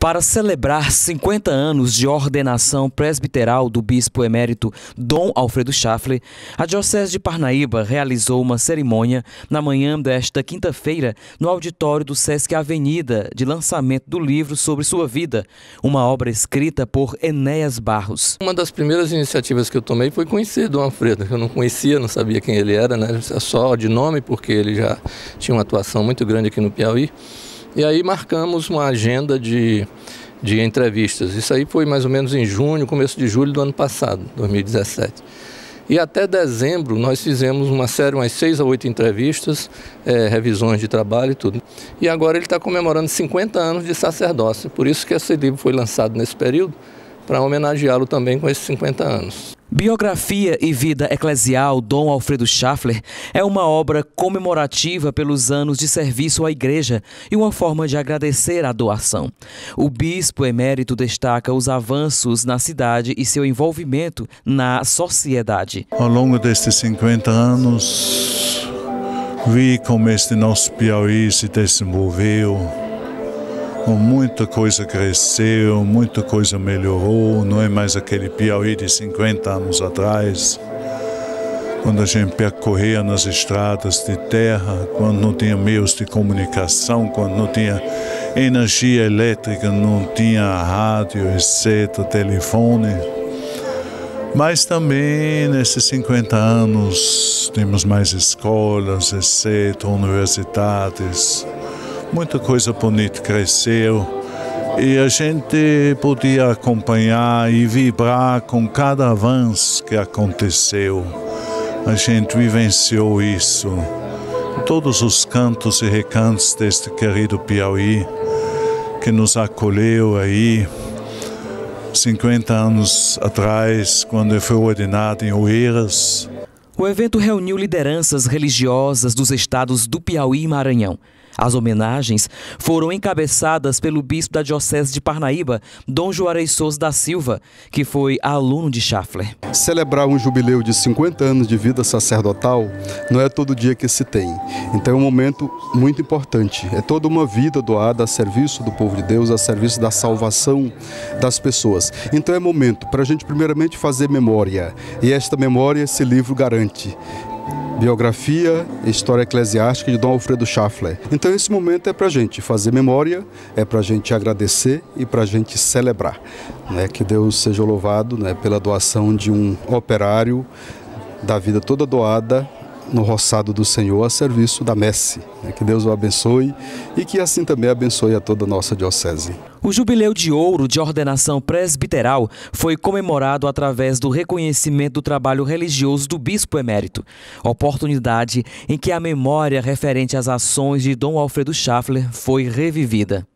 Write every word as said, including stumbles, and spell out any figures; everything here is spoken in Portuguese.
Para celebrar cinquenta anos de ordenação presbiteral do bispo emérito Dom Alfredo Schaffler, a Diocese de Parnaíba realizou uma cerimônia na manhã desta quinta-feira no auditório do Sesc Avenida de lançamento do livro sobre sua vida, uma obra escrita por Enéas Barros. Uma das primeiras iniciativas que eu tomei foi conhecer Dom Alfredo, que eu não conhecia, não sabia quem ele era, né? Só de nome, porque ele já tinha uma atuação muito grande aqui no Piauí. E aí marcamos uma agenda de, de entrevistas. Isso aí foi mais ou menos em junho, começo de julho do ano passado, dois mil e dezessete. E até dezembro nós fizemos uma série, umas seis a oito entrevistas, é, revisões de trabalho e tudo. E agora ele está comemorando cinquenta anos de sacerdócio. Por isso que esse livro foi lançado nesse período, para homenageá-lo também com esses cinquenta anos. Biografia e Vida Eclesial Dom Alfredo Schaffler é uma obra comemorativa pelos anos de serviço à Igreja e uma forma de agradecer a doação. O bispo emérito destaca os avanços na cidade e seu envolvimento na sociedade. Ao longo destes cinquenta anos, vi como este nosso Piauí se desenvolveu. Muita coisa cresceu, muita coisa melhorou, não é mais aquele Piauí de cinquenta anos atrás, quando a gente percorria nas estradas de terra, quando não tinha meios de comunicação, quando não tinha energia elétrica, não tinha rádio, etcétera, telefone. Mas também, nesses cinquenta anos, temos mais escolas, etcétera, universidades. Muita coisa bonita cresceu e a gente podia acompanhar e vibrar com cada avanço que aconteceu. A gente vivenciou isso. Todos os cantos e recantos deste querido Piauí que nos acolheu aí cinquenta anos atrás, quando eu fui ordenado em Oeiras. O evento reuniu lideranças religiosas dos estados do Piauí e Maranhão. As homenagens foram encabeçadas pelo bispo da Diocese de Parnaíba, Dom Juarez Souza da Silva, que foi aluno de Schaffler. Celebrar um jubileu de cinquenta anos de vida sacerdotal não é todo dia que se tem. Então é um momento muito importante. É toda uma vida doada a serviço do povo de Deus, a serviço da salvação das pessoas. Então é momento para a gente primeiramente fazer memória. E esta memória esse livro garante. Biografia e História Eclesiástica de Dom Alfredo Schaffler. Então esse momento é para a gente fazer memória, é para a gente agradecer e para a gente celebrar. Né? Que Deus seja louvado, né, pela doação de um operário da vida toda doada no roçado do Senhor a serviço da messe. Né? Que Deus o abençoe e que assim também abençoe a toda a nossa diocese. O Jubileu de Ouro de Ordenação Presbiteral foi comemorado através do reconhecimento do trabalho religioso do bispo emérito, oportunidade em que a memória referente às ações de Dom Alfredo Schaffler foi revivida.